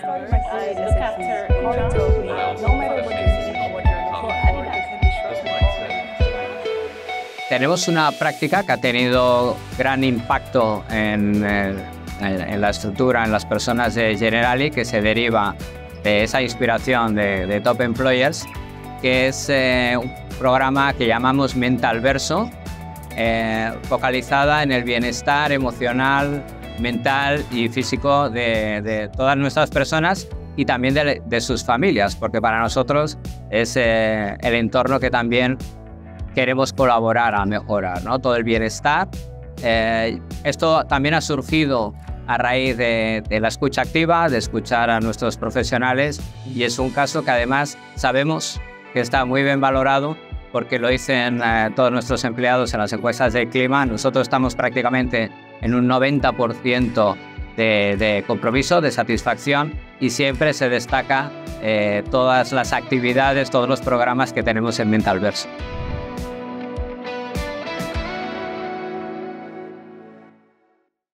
Tenemos una práctica que ha tenido gran impacto en la estructura, en las personas de Generali, que se deriva de esa inspiración de Top Employers, que es un programa que llamamos Mental Verso, focalizada en el bienestar emocional, mental y físico de todas nuestras personas y también de sus familias, porque para nosotros es el entorno que también queremos colaborar a mejorar, ¿no? Todo el bienestar. Esto también ha surgido a raíz de la escucha activa, de escuchar a nuestros profesionales, y es un caso que además sabemos que está muy bien valorado porque lo dicen todos nuestros empleados en las encuestas de clima. Nosotros estamos prácticamente en un 90% de compromiso, de satisfacción, y siempre se destaca todas las actividades, todos los programas que tenemos en Mental Verso.